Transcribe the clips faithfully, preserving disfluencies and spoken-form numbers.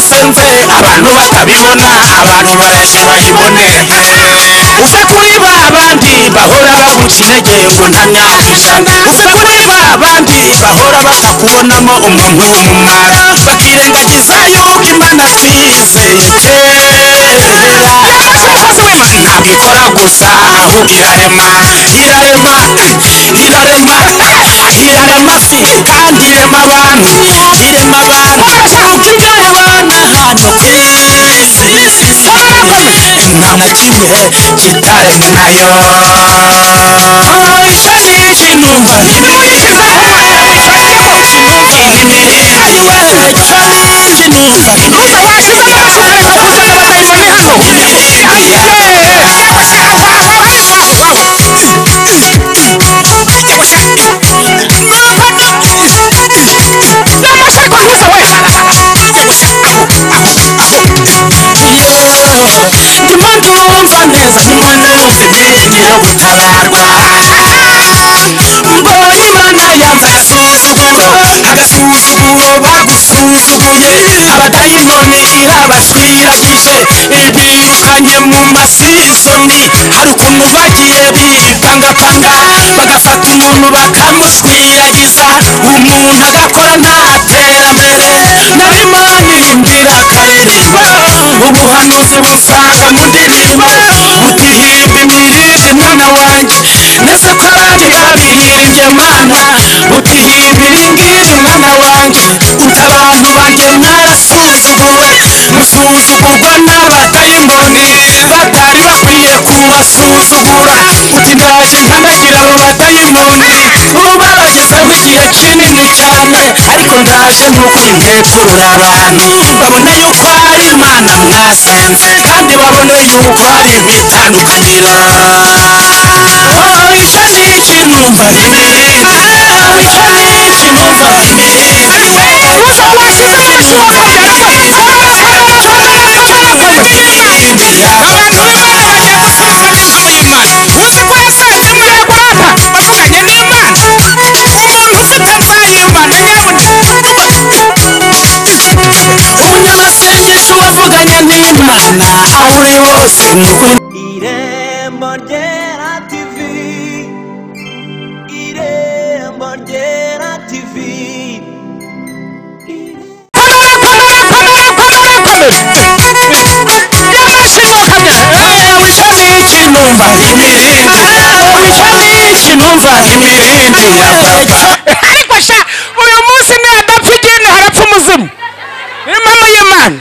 nasenze abantu batabibona abantu bareke bayibone uve kuri ba bandi bahora baguca intege ngo nta myaka uve kuri ba bandi bahora batakubonamo umuntu w'umumaro bakirengagiza yuko imana twizeye ntabwo ikora gusa ahubwo irarema irarema irarema irarema si kandi irema abantu irema abantu ibyo mubona hano ku isi nta na kimwe kitaremwe nayo icyo ni ikinumva kinumva ndumva neza ndumva imirenge yo gutabarwa mbonye imana yambaye agasuzuguro agasuzuguro bagusuzuguye abadayimoni irabashwiragije ibirukanye mu masizoni hari ukuntu bagiye bipangapanga bagafata umuntu bakamushwiragiza umuntu agakora nta terambere narimo nirimbira akaririmbo ubuhanuzi busaga mu ndirimbo utihimba imirindi mwana wanjye nese ko abandi babiririmbye mana utihimba iringiri mwana wanjye uta abantu banjye mwarasuzuguwe musuzugurwa n'abadayimoni batari bakwiye kubasuzugura uti ndaje nkanagira abo badayimoni uba bagezeho igihe kinini cyane ariko ndaje n'ukuri ntekurura abantu babone yuko ari imana mwasenze kandi babone yuko ari imitandukaniro icyo ni ikinumva imirindi icyo ni ikinumva imirindi uza wasize n'abashoboka abantu b'imana bagiye gusenga n'inzu y'imana uzi ko yasenze n'abagwata bavuganye n'imana umuntu ufite dayimana umunyamasengesho wavuganye n'imana aho uri hose Irembo Ryera T V Irembo Ryera T V icyo ni ikinumva imirindi icyo ni ikinumva imirindi ariko sha uyu munsi ni adapfa igeni harapfa umuzimu ni mama y'imana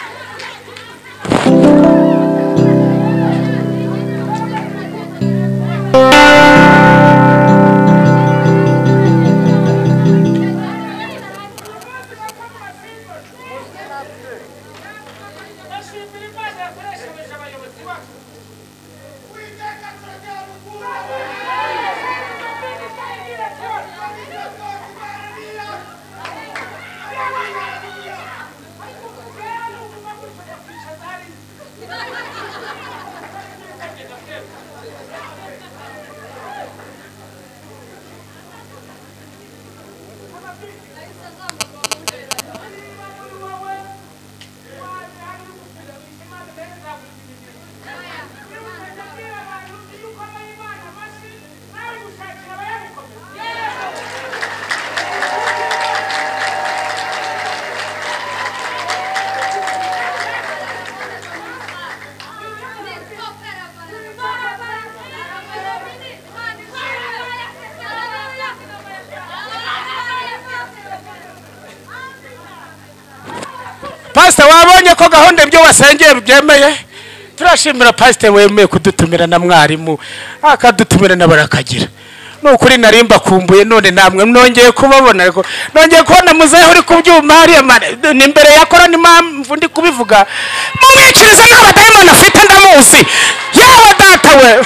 Pastor wabonye ko gahunda ibyo wasengeye byemeye turashimira Pastor wemeye kudutumira na mwarimu akadutumira n'abarakagira nukuri narimba kumbuye none namwe nongeye kubabona ariko nongeye kubona muzehe uri kubyuma hari ni imbere yakora ni mpamvu ndi kubivuga mumwikiriza n'abadayimoni afite ndamuzi yawe data we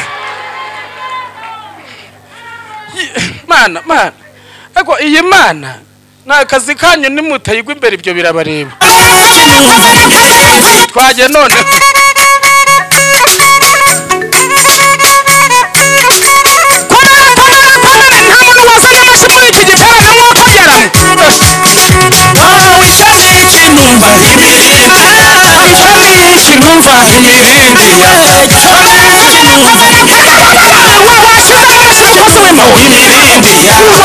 mana mana ariko iyi mana na kazi kanyu nimutayigwa imbere ibyo birabareba twaje none numva imirindi numva imirindi imirindi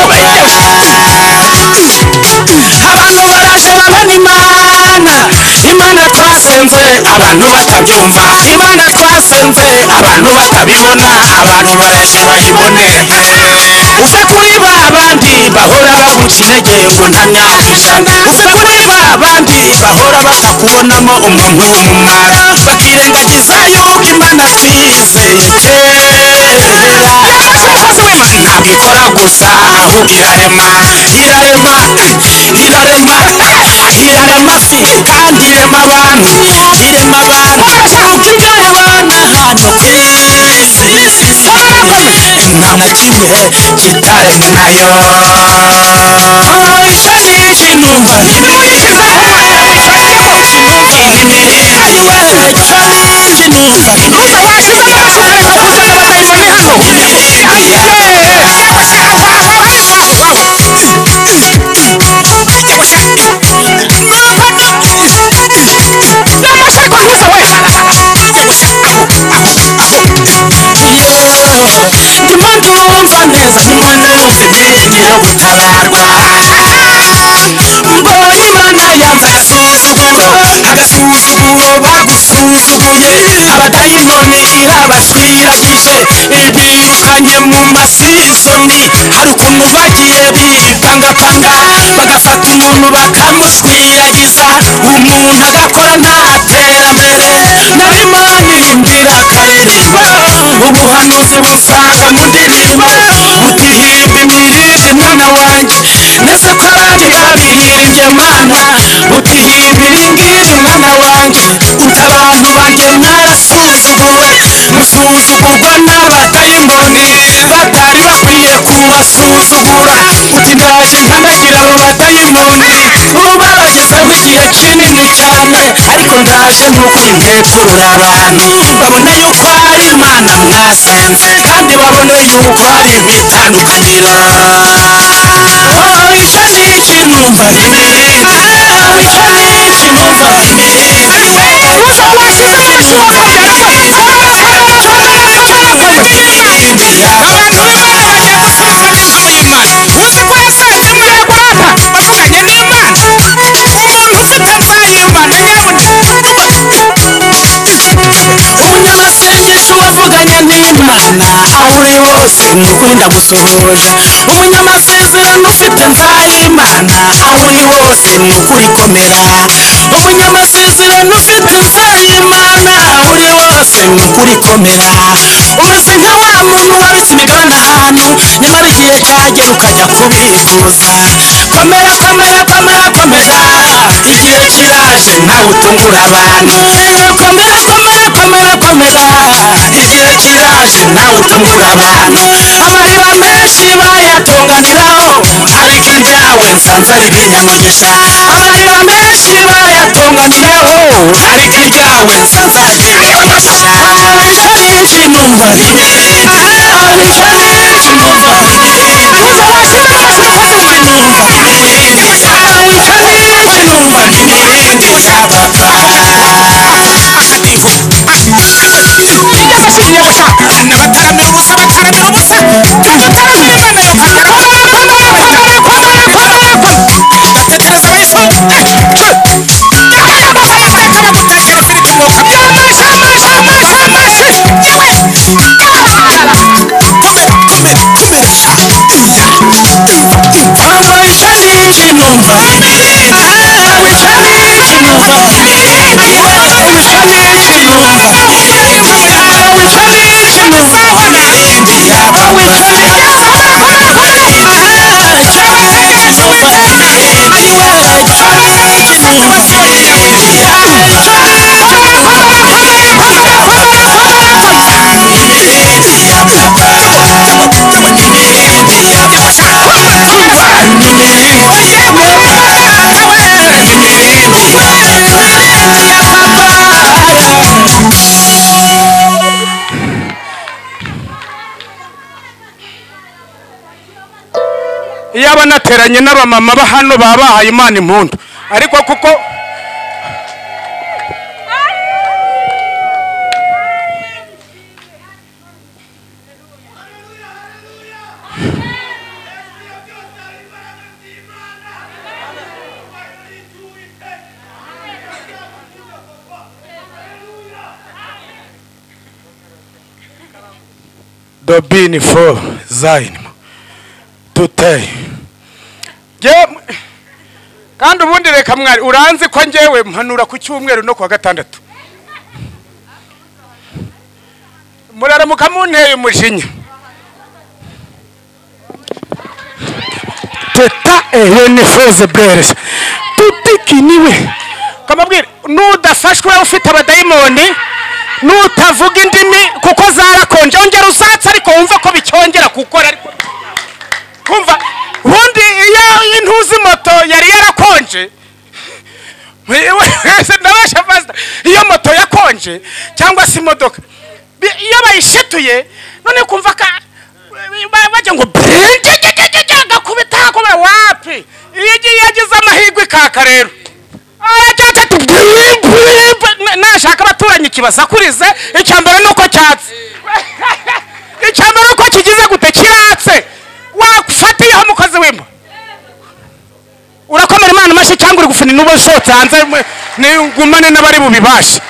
abantu baraje babona imana imana twasenze abantu batabyumva imana twasenze abantu batabibona abantu baraje bayibone uve kuri ba bandi bahora baguca intege ngo nta myaka ijana uve kuri ba bandi bahora batakubonamo umuntu w'umumaro bakirengagiza yuko imana twizeye ntabwo ikora gusa ahubwo irarema irarema irarema irarema si kandi irema abantu irema abantu imana hano ku isi nta na kimwe kitaremwe nayo icyo ni ikinumva kinumva ndumva neza ndumva imirindi yo gutabarwa mbonye imana yanze agasuzuguro agasuzuguro bagusuzuguye abadayimoni irabashwiragije ibirukanye mu masizoni hari ukuntu bagiye bivangavanga bagafata umuntu bakamushwiragiza umuntu agakora nta terambere narimo nirimbira akaririmbo ubuhanuzi busaga mu ndirimbo utihimba imirindi mwana wanjye nese ko abandi babiririmbye mana utihimba iringiri mwana wanjye uta abantu banjye mwarasuzuguwe musuzugurwa n'abadayimoni batari bakwiye kubasuzugura uti ndaje nkanagira abo badayimoni ubu babagezeho igihe kinini cyane ariko ndaje n'ukuri nteturura abantu babone yuko ari imana mwasenze kandi babone yuko hari ibitandukaniro icyo ni ikinumva imirindi icyo ni ikinumva imirindi umunyamasengesho wavuganye n'imana aho uri hose nukuri ndagusuhuje umunyamasezerano ufite nzayimana aho uri hose nukuri komera umunyamasezerano ufite nzayimana aho uri hose nukuri komera umeze nka wa muntu wabitse imigabane ahantu nyamara igihe cyagera ukajya kubikuza komera komera komera komera igihe kiraje nawe utungura abantu komera komera komera komera igihe kiraje nawe utungura abantu amahirwe menshi bayatunganiraho ariko iryawe nsanze ari ibinyamugisha amahirwe menshi bayatunganiraho ariko iryawe nsanze ari ibinyamugisha icyo ni ikinumva imirindi icyo ni ikinumva imirindi numva imirindi icyo ni ikinumva imirindi cyababa akadiho y'abashinye gushaka n'abataramira ubusa bataramira ubusa abataramira imana yokagera gatekereza abayisho bagutekera ifiriti mwoka byamashi amashi amashi amashi Mama icyo ni ikinumva imirindi icyo ni ikinumva imirindi icyo ni ikinumva imirindi icyo ni ikinumva imirindi yababa icyo ni ikinumva imirindi icyo ni ikinumva imirindi iyaba nateranye n'abamama ba hano baba bahaye Imana impundu ariko kuko Dobini for Zain Tutei kandi ubundi reka mwari uranzi ko ngewe mpanura ku cyumweru no kwa gatandatu muraramuka munteye umujinya teta ehene foze beres tutikiniwe kamabwira nudafashwe ufite abadayimoni nutavuga indimi kuko zarakonje ongera usatse ariko wumva ko bicyongera gukora ariko kumva ubundi iyo intuzi moto yari yarakonje ndabasha fasta iyo moto yakonje cyangwa se imodoka iyo bayishituye none kumva ka bajya ngo gakubita ko wapi iyo yagize amahirwe kaka rero arajya ati nashaka abaturanyi kibasakurize icyambere nuko cyatse icyambere uko kigize gute kiratse wafatiyeho mukozi w'imba urakomera Imana mashi cyangwa uri gufuna nubo shotse hanze ngumane n'abari bubibashe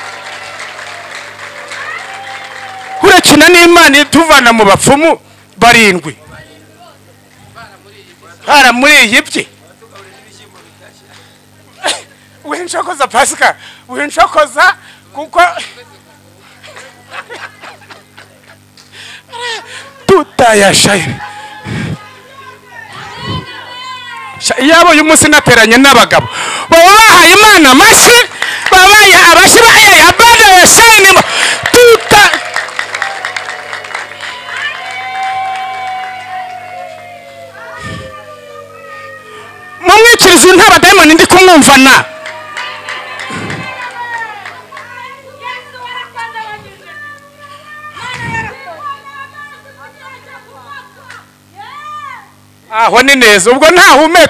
urakina n'Imana ituvana mu bapfumu barindwi bara muri yibye winshokoza Pasika winshokoza kuko tutayashaye yabo uyu munsi nateranye n'abagabo baba bahaye Imana mashi babaye abashi baye abana yashayine tuta mumwikiriza ntaba demoni ndi kumwumvana aho ni neza ubwo nta hume